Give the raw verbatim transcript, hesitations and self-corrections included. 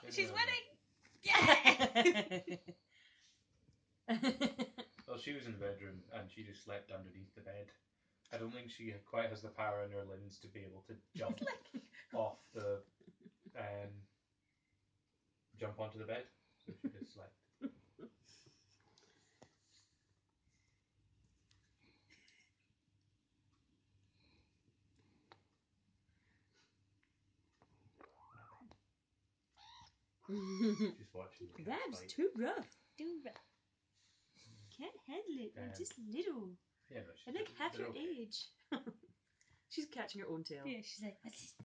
She's Um, winning! Yeah! Well, she was in the bedroom and she just slept underneath the bed. I don't think she quite has the power in her limbs to be able to jump off the um, jump onto the bed, so she just slept. Just watching the cat Rab's fight. too rough. Too rough. Can't handle it. They're Um, just little. Yeah, no, she's They're like half they're your okay. age. She's catching her own tail. Yeah, she's like, what's this?